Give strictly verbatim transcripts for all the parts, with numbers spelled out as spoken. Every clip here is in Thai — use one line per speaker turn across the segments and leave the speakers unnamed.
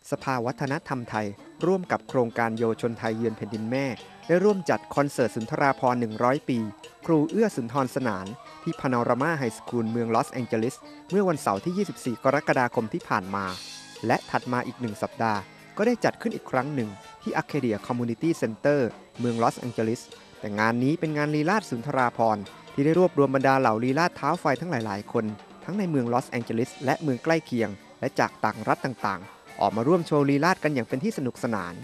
สภาวัฒนธรรมไทยร่วมกับโครงการเยาวชนไทยเยือนแผ่นดินแม่ได้ร่วมจัดคอนเสิร์ตสุนทราภรณ์หนึ่งร้อยปีครูเอื้อสุนทรสนานที่พาโนรามาไฮสคูลเมืองลอสแองเจลิสเมื่อวันเสาร์ที่ยี่สิบสี่กรกฎาคมที่ผ่านมาและถัดมาอีกหนึ่งสัปดาห์ก็ได้จัดขึ้นอีกครั้งหนึ่งที่อาร์เคเดียคอมมูนิตี้เซ็นเตอร์เมืองลอสแองเจลิสแต่งานนี้เป็นงานลีลาศสุนทราภรณ์ที่ได้รวบรวมบรรดาเหล่าลีลาศเท้าไฟทั้งหลายๆคนทั้งในเมืองลอสแองเจลิสและเมืองใกล้เคียงและจากต่างรัฐต่างๆออกมาร่วมโชว์ลีลาศกันอย่างเป็นที่สนุกสนาน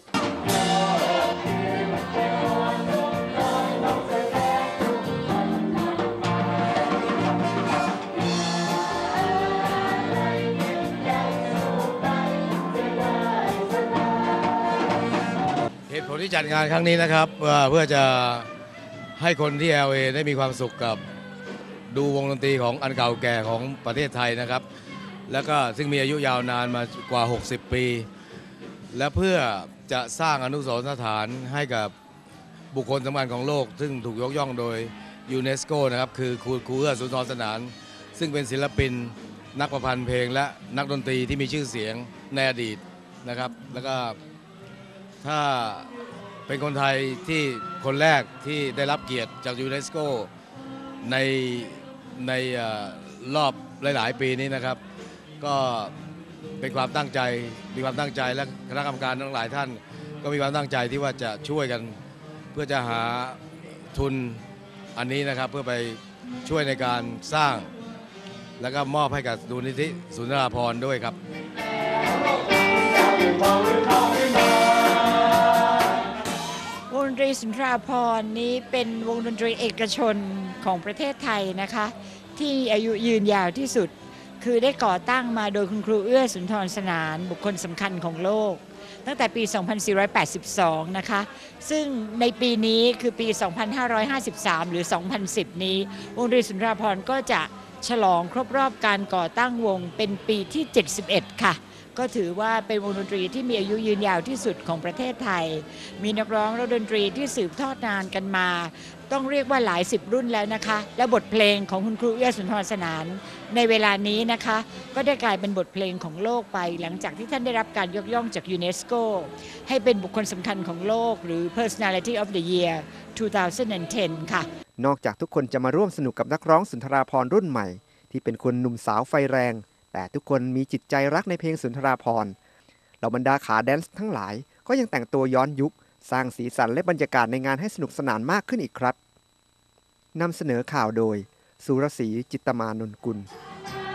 เหตุผลที่จัดงานครั้งนี้นะครับเพื่อจะให้คนที่ แอล เอ ได้มีความสุขกับดูวงดนตรีของอันเก่าแก่ของประเทศไทยนะครับแล้วก็ซึ่งมีอายุยาวนานมากว่าหกสิบปีและเพื่อจะสร้างอนุสรณ์สถานให้กับบุคคลสำคัญของโลกซึ่งถูกยกย่องโดยยูเนสโกนะครับคือครูเอื้อสุนทรสนานซึ่งเป็นศิลปินนักประพันธ์เพลงและนักดนตรีที่มีชื่อเสียงในอดีตนะครับแล้วก็ถ้าเป็นคนไทยที่คนแรกที่ได้รับเกียรติจากยูเนสโกในในรอบหลายๆปีนี้นะครับก็เป็นความตั้งใจมีความตั้งใจและคณะกรรมการทั้งหลายท่านก็มีความตั้งใจที่ว่าจะช่วยกันเพื่อจะหาทุนอันนี้นะครับเพื่อไปช่วยในการสร้างแล้วก็มอบให้กับมูลนิธิสุนทราภรณ์ด้วยครับ
วงดนตรีสุนทราภรณ์นี้เป็นวงดนตรีเอกชนของประเทศไทยนะคะที่อายุยืนยาวที่สุดคือได้ก่อตั้งมาโดยคุณครูเอื้อสุนทรสนานบุคคลสำคัญของโลกตั้งแต่ปี สองพันสี่ร้อยแปดสิบสอง นะคะซึ่งในปีนี้คือปี สองพันห้าร้อยห้าสิบสาม หรือ สองพันสิบ นี้วงดนตรีสุนทราภรณ์ก็จะฉลองครบรอบการก่อตั้งวงเป็นปีที่ เจ็ดสิบเอ็ด ค่ะก็ถือว่าเป็นวงดนตรีที่มีอายุยืนยาวที่สุดของประเทศไทยมีนักร้องและดนตรีที่สืบทอดนานกันมาต้องเรียกว่าหลายสิบรุ่นแล้วนะคะและบทเพลงของคุณครูเอื้อสุนทรสนานในเวลานี้นะคะก็ได้กลายเป็นบทเพลงของโลกไปหลังจากที่ท่านได้รับการยกย่องจากยูเนสโกให้เป็นบุคคลสำคัญของโลกหรือ Personality of the Year สองพันสิบ ค่ะ
นอกจากทุกคนจะมาร่วมสนุกกับนักร้องสุนทราภรณ์รุ่นใหม่ที่เป็นคนหนุ่มสาวไฟแรงแต่ทุกคนมีจิตใจรักในเพลงสุนทราภรณ์เหล่าบรรดาขาแดนซ์ทั้งหลายก็ยังแต่งตัวย้อนยุคสร้างสีสันและบรรยากาศในงานให้สนุกสนานมากขึ้นอีกครับนำเสนอข่าวโดยสุรศรีจิตตมานนกุล